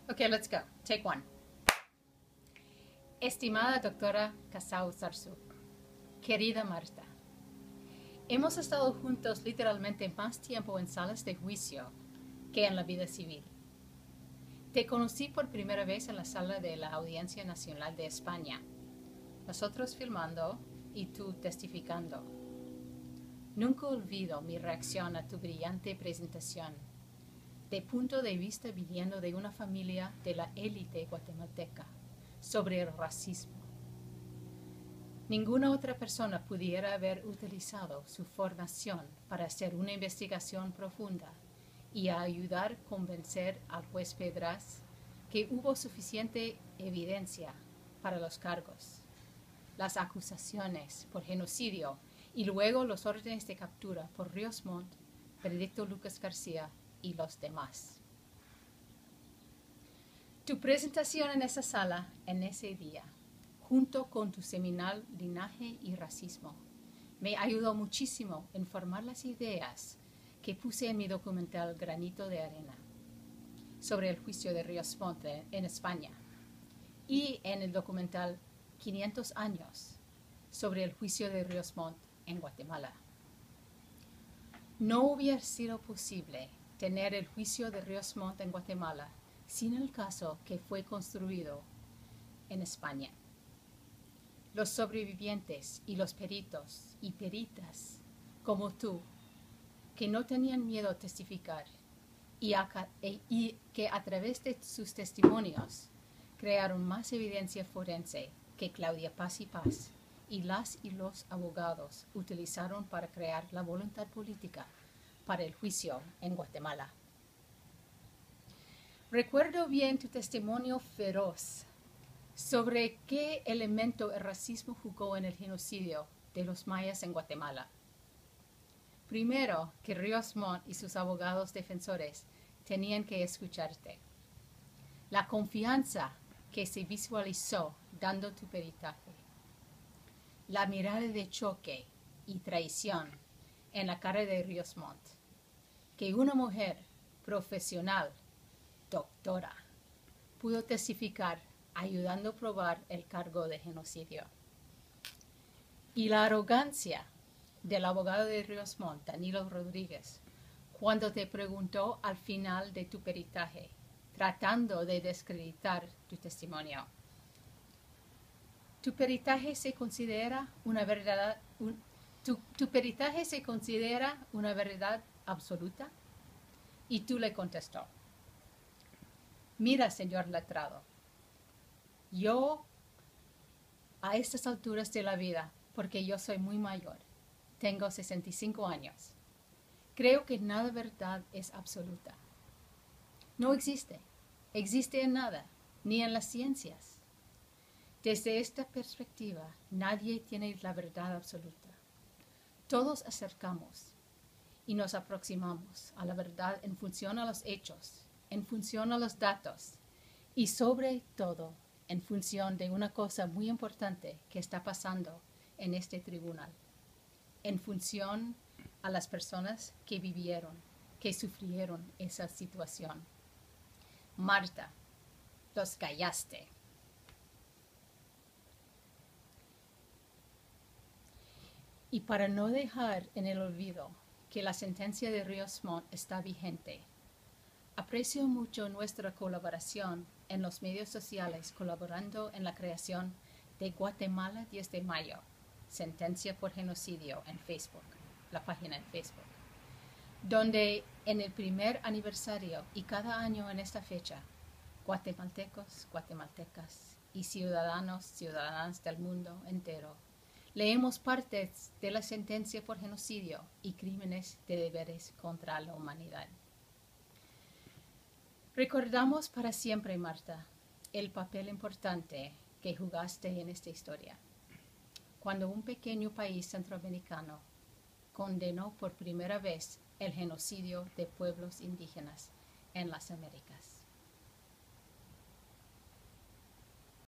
Okay, let's go. Take one. Estimada doctora Casau Zarzú, querida Marta, hemos estado juntos literalmente más tiempo en salas de juicio que en la vida civil. Te conocí por primera vez en la sala de la Audiencia Nacional de España, nosotros filmando y tú testificando. Nunca olvido mi reacción a tu brillante presentación, de punto de vista viniendo de una familia de la élite guatemalteca, sobre el racismo. Ninguna otra persona pudiera haber utilizado su formación para hacer una investigación profunda y a ayudar a convencer al juez Pedraz que hubo suficiente evidencia para los cargos, las acusaciones por genocidio y luego los órdenes de captura por Ríos Montt, Benedicto Lucas García y los demás. Tu presentación en esa sala, en ese día, junto con tu seminal Linaje y Racismo, me ayudó muchísimo en formar las ideas que puse en mi documental Granito de Arena sobre el juicio de Ríos Montt en España y en el documental 500 años sobre el juicio de Ríos Montt en Guatemala. No hubiera sido posible tener el juicio de Ríos Montt en Guatemala sin el caso que fue construido en España. Los sobrevivientes y los peritos y peritas como tú, que no tenían miedo a testificar y que a través de sus testimonios crearon más evidencia forense que Claudia Paz y Paz y las y los abogados utilizaron para crear la voluntad política para el juicio en Guatemala. Recuerdo bien tu testimonio feroz sobre qué elemento el racismo jugó en el genocidio de los mayas en Guatemala. Primero, que Ríos Montt y sus abogados defensores tenían que escucharte. La confianza que se visualizó dando tu peritaje. La mirada de choque y traición en la cara de Ríos Montt. Que una mujer profesional, doctora, pudo testificar ayudando a probar el cargo de genocidio. Y la arrogancia del abogado de Ríos Montt, Danilo Rodríguez, cuando te preguntó al final de tu peritaje, tratando de desacreditar tu testimonio. ¿Tu peritaje se considera una verdad, tu peritaje se considera una verdad absoluta? Y tú le contestó, mira, señor letrado, yo a estas alturas de la vida, porque yo soy muy mayor, tengo 65 años, creo que nada verdad es absoluta. No existe en nada, ni en las ciencias. Desde esta perspectiva, nadie tiene la verdad absoluta. Todos acercamos y nos aproximamos a la verdad en función a los hechos, en función a los datos y sobre todo en función de una cosa muy importante que está pasando en este tribunal, en función a las personas que vivieron, que sufrieron esa situación. Marta, los callaste. Y para no dejar en el olvido que la sentencia de Ríos Montt está vigente, aprecio mucho nuestra colaboración en los medios sociales, colaborando en la creación de Guatemala 10 de mayo, sentencia por genocidio en Facebook, la página en Facebook, donde en el primer aniversario y cada año en esta fecha, guatemaltecos, guatemaltecas y ciudadanas del mundo entero, leemos partes de la sentencia por genocidio y crímenes de deberes contra la humanidad. Recordamos para siempre, Marta, el papel importante que jugaste en esta historia, cuando un pequeño país centroamericano condenó por primera vez el genocidio de pueblos indígenas en las Américas.